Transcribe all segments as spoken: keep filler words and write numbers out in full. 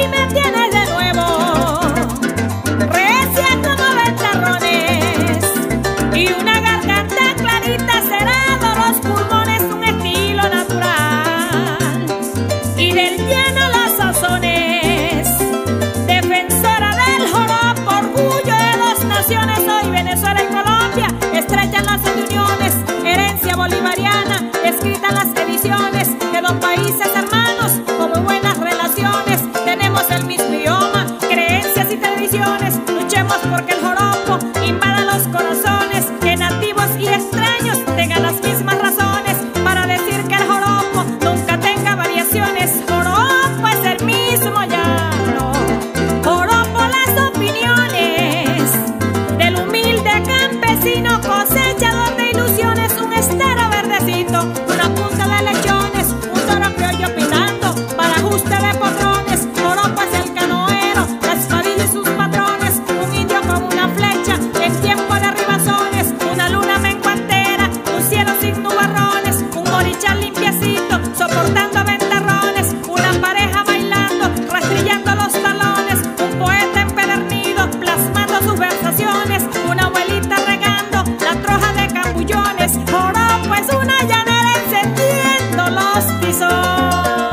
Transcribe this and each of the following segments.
me tienes de nuevo, recia como ventarrones, y una garganta clarita cerrado los pulmones, un estilo natural, y del llano los sazones, defensora del joropo, orgullo de dos naciones. Hoy Venezuela y Colombia estrechan lazos de uniones, herencia bolivariana escrita en las ediciones de dos países hermanos con muy buenas relaciones. Tenemos el mismo idioma, creencias y tradiciones. Luchemos porque el joropo invada los corazones, que nativos y extraños tengan las mismas razones para decir que el joropo nunca tenga variaciones. Joropo es el mismo llano, joropo las opiniones del humilde campesino, cosechador de ilusiones, un estero verdecito, una punta de lechones, un toro criollo pintando para ajuste de patrones. Joropo es el canoero, la espadilla y sus patrones, un indio con una flecha en tiempo de ribazones, una luna menguantera, un cielo sin nubarrones, un morichal limpiecito soportando ventarrones, una pareja bailando, rastrillando los talones, un poeta empedernido plasmando sus versaciones, una abuelita regando la troja de capullones. Joropo es una llanera encendiendo los tizones.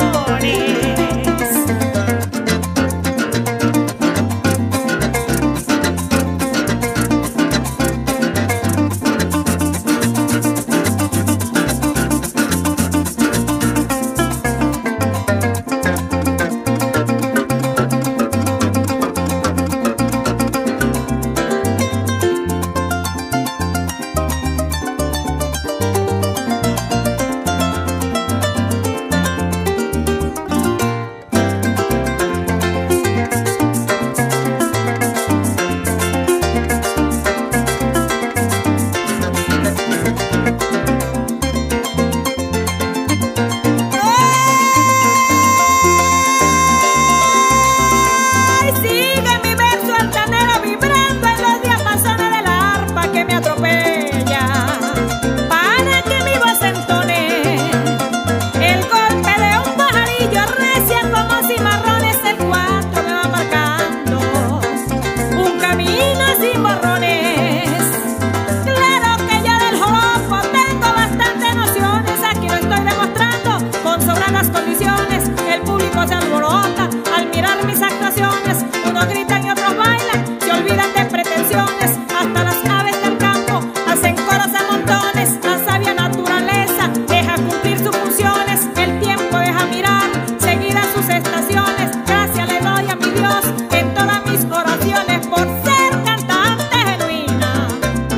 Se alborota al mirar mis actuaciones, unos gritan y otros bailan, se olvidan de pretensiones, hasta las aves del campo hacen coros a montones. La sabia naturaleza deja cumplir sus funciones, el tiempo deja mirar seguidas sus estaciones. Gracias le doy a mi Dios en todas mis oraciones por ser cantante genuina,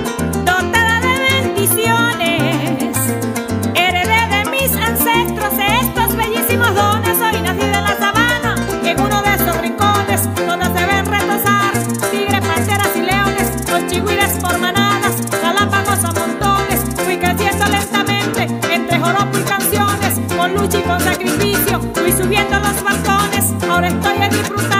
dotada de bendiciones, heredé de mis ancestros estos bellísimos dones. Hoy nací de la sabana, en uno de esos rincones donde se ven retosar tigres, panteras y leones, con chigüires por manadas, galápagos a montones. Fui creciendo lentamente entre joropo y canciones, con lucha y con sacrificio fui subiendo los balcones. Ahora estoy a disfrutar